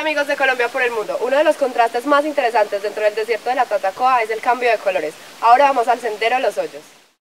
amigos de Colombia por el mundo, uno de los contrastes más interesantes dentro del desierto de la Tatacoa es el cambio de colores. Ahora vamos al sendero Los Hoyos.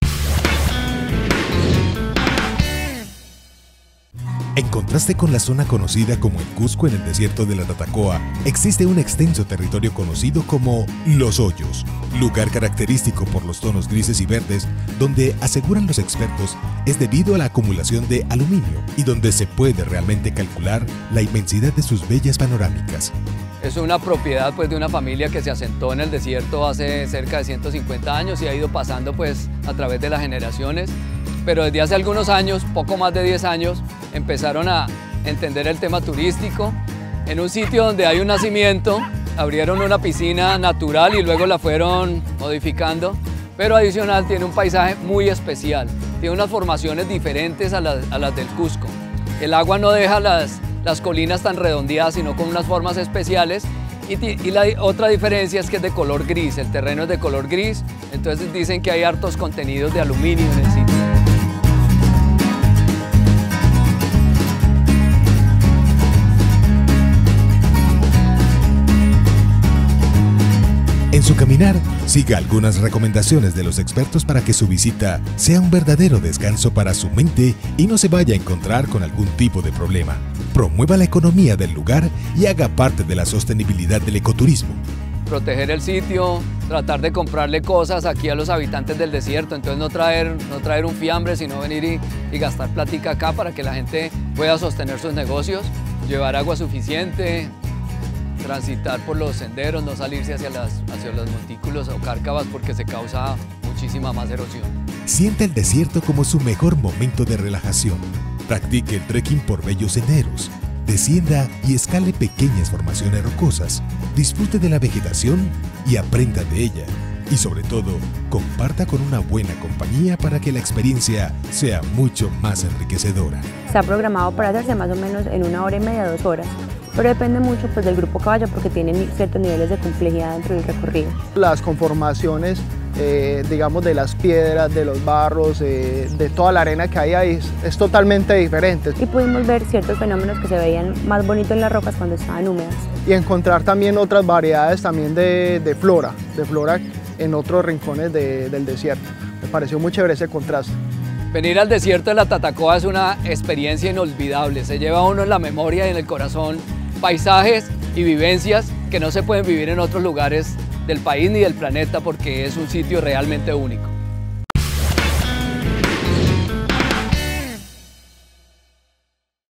En contraste con la zona conocida como el Cusco en el desierto de la Tatacoa, existe un extenso territorio conocido como Los Hoyos, lugar característico por los tonos grises y verdes, donde, aseguran los expertos, es debido a la acumulación de aluminio y donde se puede realmente calcular la inmensidad de sus bellas panorámicas. Es una propiedad de una familia que se asentó en el desierto hace cerca de 150 años y ha ido pasando a través de las generaciones. Pero desde hace algunos años, poco más de 10 años, empezaron a entender el tema turístico. En un sitio donde hay un nacimiento, abrieron una piscina natural y luego la fueron modificando, pero adicional tiene un paisaje muy especial, tiene unas formaciones diferentes a las del Cusco. El agua no deja las colinas tan redondeadas, sino con unas formas especiales. Y la otra diferencia es que es de color gris, el terreno es de color gris, entonces dicen que hay hartos contenidos de aluminio en el sitio. En su caminar, siga algunas recomendaciones de los expertos para que su visita sea un verdadero descanso para su mente y no se vaya a encontrar con algún tipo de problema. Promueva la economía del lugar y haga parte de la sostenibilidad del ecoturismo. Proteger el sitio, tratar de comprarle cosas aquí a los habitantes del desierto, entonces no traer un fiambre, sino venir y gastar plática acá para que la gente pueda sostener sus negocios, llevar agua suficiente, transitar por los senderos, no salirse hacia los montículos o cárcavas porque se causa muchísima más erosión. Sienta el desierto como su mejor momento de relajación. Practique el trekking por bellos senderos. Descienda y escale pequeñas formaciones rocosas. Disfrute de la vegetación y aprenda de ella. Y sobre todo, comparta con una buena compañía para que la experiencia sea mucho más enriquecedora. Está programado para hacerse más o menos en 1 hora y media, 2 horas. Pero depende mucho del grupo que vaya porque tienen ciertos niveles de complejidad dentro del recorrido. Las conformaciones, digamos, de las piedras, de los barros, de toda la arena que hay ahí es totalmente diferente. Y pudimos ver ciertos fenómenos que se veían más bonitos en las rocas cuando estaban húmedas. Y encontrar también otras variedades también de flora en otros rincones del desierto. Me pareció muy chévere ese contraste. Venir al desierto de la Tatacoa es una experiencia inolvidable, se lleva a uno en la memoria y en el corazón paisajes y vivencias que no se pueden vivir en otros lugares del país ni del planeta porque es un sitio realmente único.